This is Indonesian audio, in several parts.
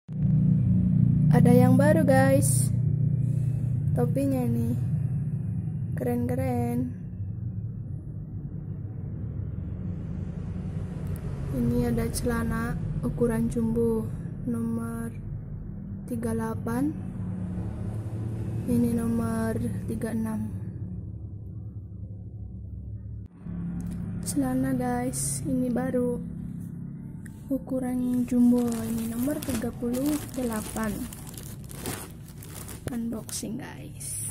Ada yang baru guys, topinya nih keren-keren. Ini ada celana ukuran jumbo nomor 38, ini nomor 36. Celana guys, ini baru ukuran jumbo, ini nomor 38. Unboxing guys.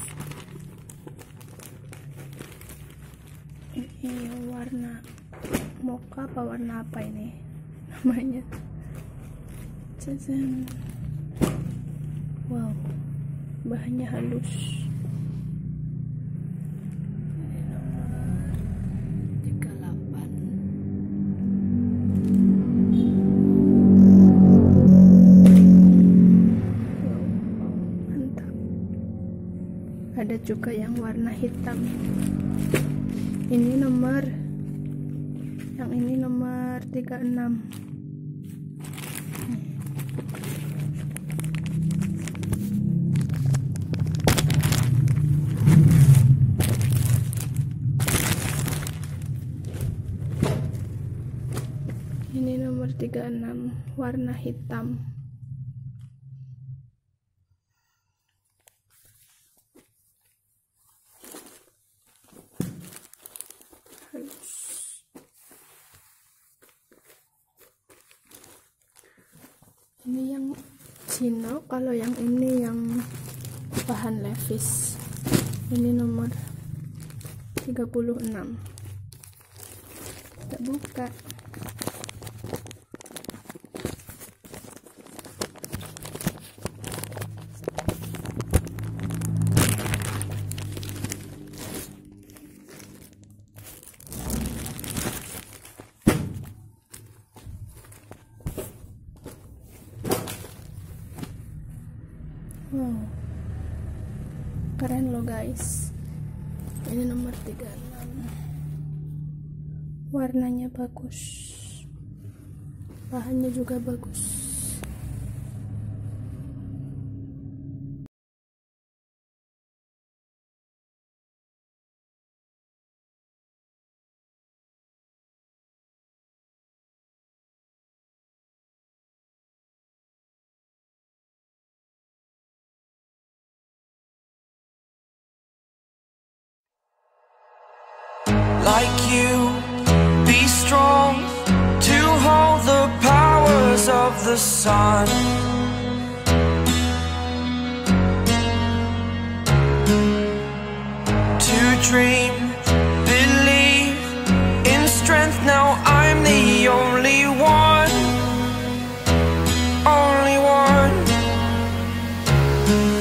Ini warna mocha apa warna apa ini namanya? Cacan. Wow, bahannya halus. Ini nomor 38. Ada juga yang warna hitam. Ini nomor, yang ini nomor 36. Ini nomor 36, warna hitam. Ini yang chino, kalau yang ini yang bahan Levi's. Ini nomor 36. Kita buka. Wow, keren loh guys. Ini nomor 36. Warnanya bagus, bahannya juga bagus. Like you, be strong to hold the powers of the sun. To dream, believe in strength. Now I'm the only one, only one.